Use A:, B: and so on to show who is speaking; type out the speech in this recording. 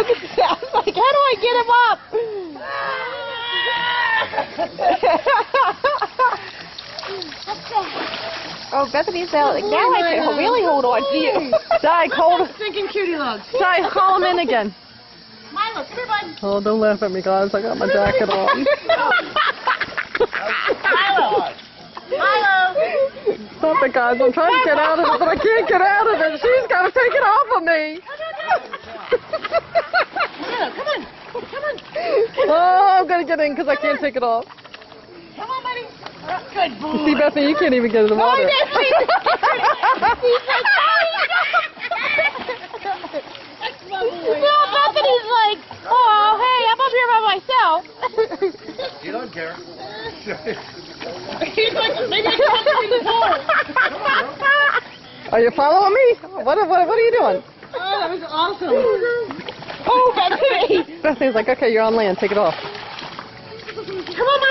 A: I was like, how do I get him up? Oh, Bethany's out. Like, now I can really hold on to you.
B: Dyke, hold.
C: Thinking cutie lugs.
B: Dyke, call him in again.
A: Milo, come here, bud.
B: Oh, don't laugh at me, guys. I got my jacket on.
A: Milo. Milo.
B: Stop it, guys. I'm trying to get out of it, but I can't get out of it. She's got to take it off of me.
A: Milo, come on. Come on.
B: Oh, I'm going to get in because I can't take it off.
A: Come on, buddy. Good boy.
B: See, Bethany, you can't even get in the water.
A: He's no, Bethany's like, oh, hey, I'm up here by myself.
D: You don't care.
A: He's like, maybe I can help you in the pool.
B: Are you following me? What are you doing?
C: Oh, that was awesome.
A: Oh, Bethany.
B: Bethany's like, okay, you're on land. Take it off.
A: Come on,